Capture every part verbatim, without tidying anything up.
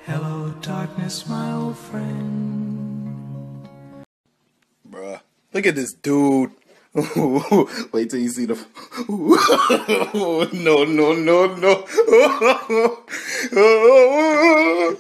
Hello, darkness, my old friend. Bruh, look at this dude. Wait till you see the. No, no, no, no.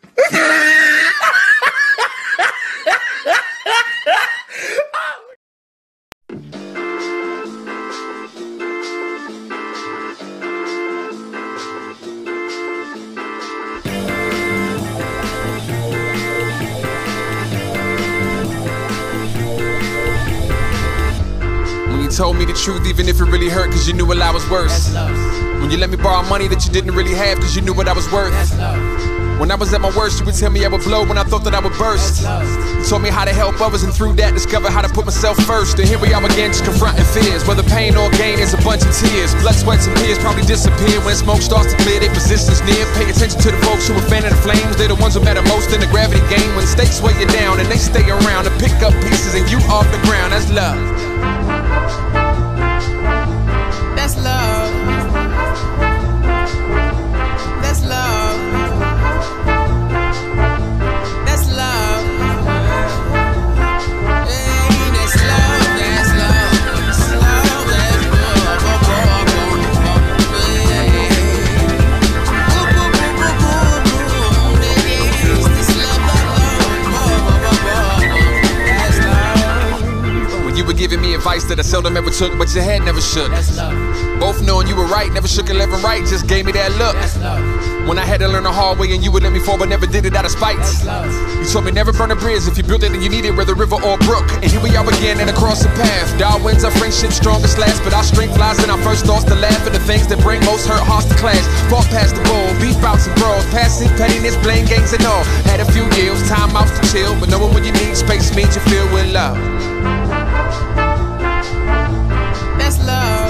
You told me the truth even if it really hurt, cause you knew what I was worse. When you let me borrow money that you didn't really have, cause you knew what I was worth. When I was at my worst, you would tell me I would blow when I thought that I would burst. You told me how to help others, and through that discover how to put myself first. And here we are again, just confronting fears. Whether pain or gain is a bunch of tears. Blood, sweat, and tears probably disappear when smoke starts to clear. Their positions near. Pay attention to the folks who are fanning the flames. They're the ones who matter most in the gravity game. When stakes weigh you down and they stay around to pick up pieces and you off the ground. That's love. That's love. That's love. That's love. Hey, that's love. That's love. That's love. That's love. When you were giving me advice that I seldom ever took, but your head never shook. That's love. Both knowing you were right, never shook and left and right, just gave me that look. That's love. When I had to learn the hard way and you would let me fall but never did it out of spite. That's love. You told me never burn a bridge if you built it and you need it, whether river or brook. And here we are again and across the path. Darwin's our friendship strongest last, but our strength lies in our first thoughts to laugh at the things that bring most hurt hearts to clash. Fought past the bowl, beef bouts and brawls, passing pettiness, blame games and all. Had a few years, time out to chill, but knowing when you need space means you feel with love. That's love.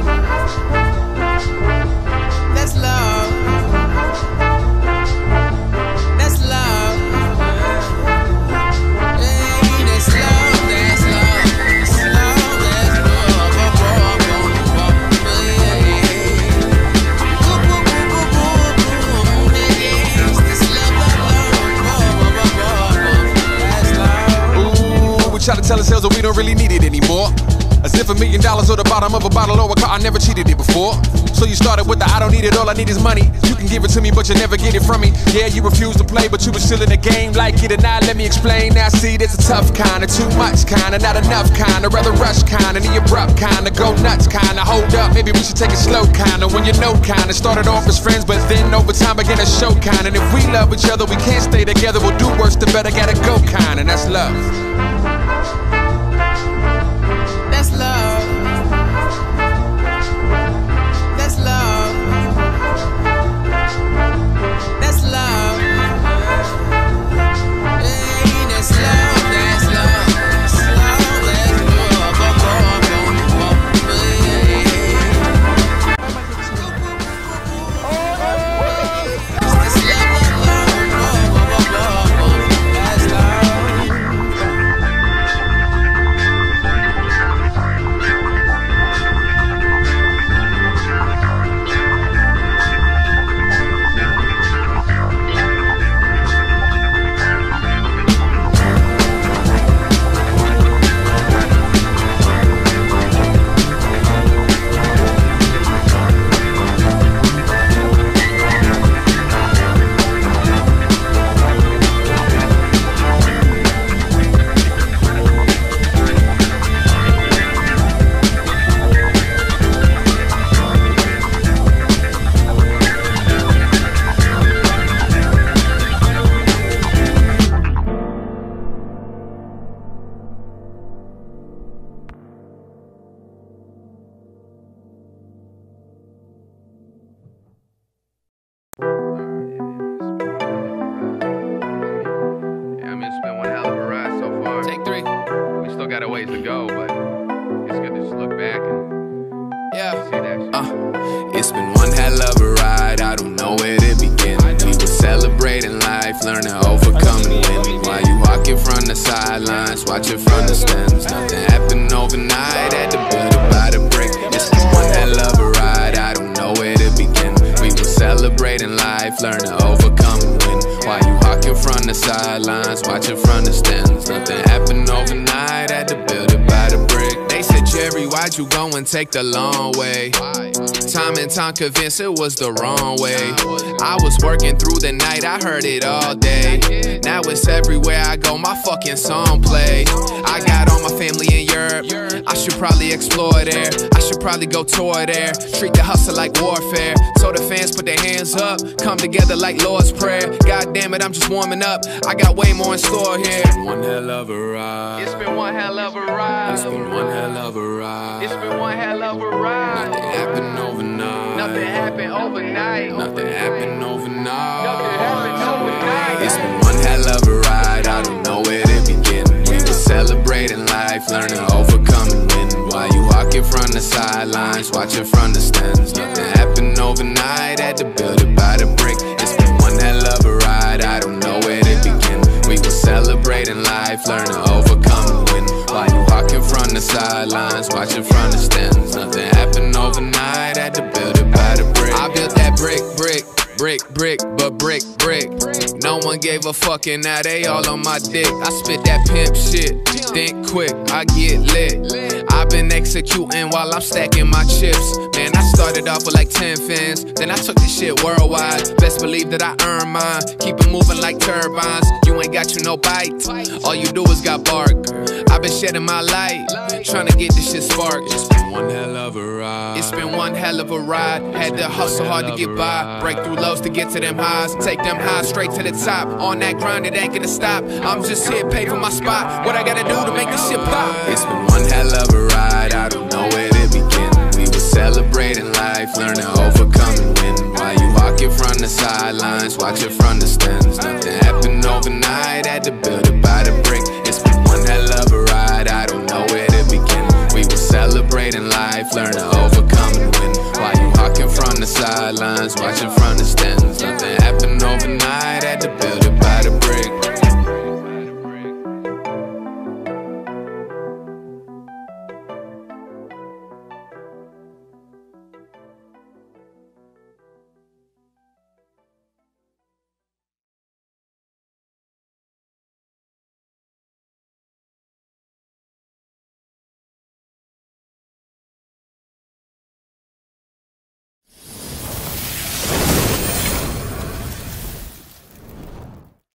That's love. That's love. Hey, that's love. That's love. That's love. That's love. That's love. Ooh, we try to tell ourselves that we don't really need it anymore. As if a million dollars or the bottom of a bottle or a car, I never cheated it before. So you started with the I don't need it, all I need is money. You can give it to me, but you never get it from me. Yeah, you refuse to play, but you were still in the game. Like it or not, let me explain. Now see, there's a tough kind, of too much kind, of not enough kind, of rather rush kind, of the abrupt kind, of go nuts kind, of hold up, maybe we should take it slow kind, of when you know kind, of started off as friends, but then over time began to show kind. And if we love each other, we can't stay together, we'll do worse, the better gotta go kind, and that's love. That's love. That's love. That's love. Hey, that's love. That's love. That's love. That's got a ways to go, but it's good to just look back and yeah. see that shit. Uh, it's been one hell of a ride, I don't know where to begin. We were celebrating life, learning to overcome and win. While you walking from the sidelines, watching from the stands. Nothing happened overnight, had to build it by the brick. It's been one hell of a ride, I don't know where to begin. We were celebrating life, learning to overcome and win. While sidelines, watching from the stands. Nothing happened overnight, had to build it by the brick. They said, Jerry, why'd you go and take the long way? Time and time convinced it was the wrong way. I was working through the night, I heard it all day. Now it's everywhere I go, my fucking song play. I got all my family in Europe, I should probably explore there. I should probably go tour there. Treat the hustle like warfare. So the fans put their hands up, come together like Lord's Prayer. God damn it, I'm just warming up, I got way more in store here. It's been one hell of a ride. It's been one hell of a ride. It's been one hell of a ride. It's been one hell of a ride. Nothing happened overnight. Nothing happened overnight. Nothing happened overnight. Nothing happened overnight. It's been one hell of a ride. I don't know where to begin. We were celebrating life, learning to overcome and win. While you walking from the sidelines, watching from the stands. Nothing happened overnight. Had to build it by the brick. It's been one hell of a ride. I don't know where to begin. We were celebrating life, learning to overcome and win. While you walking from the sidelines, watching from the stands. Nothing happened overnight, had to build it by the brick. I built that brick, brick, brick, brick, but brick, brick. No one gave a fuck and now they all on my dick. I spit that pimp shit, think quick, I get lit. I've been executing while I'm stacking my chips. Man, I started off with like ten fins, then I took this shit worldwide. Best believe that I earned mine, keep it moving like turbines. You ain't got you no bite, all you do is got bark. I've been shedding my light, trying to get this shit sparked. It's been one hell of a ride. It's been one hell of a ride. Had to hustle hard to get by, break through lows to get to them highs. Take them highs straight to the top. On that grind, it ain't gonna stop. I'm just here, pay for my spot. What I gotta do to make this shit pop? It's been one hell of a ride. I don't know where to begin. We were celebrating life, learning to overcome and win. While you walking from the sidelines, watching from the stands. Nothing happened overnight, had to build it by the brick. It's been one hell of a ride. I don't know where to begin. We were celebrating life, learning to overcome and win. While you walking from the sidelines, watching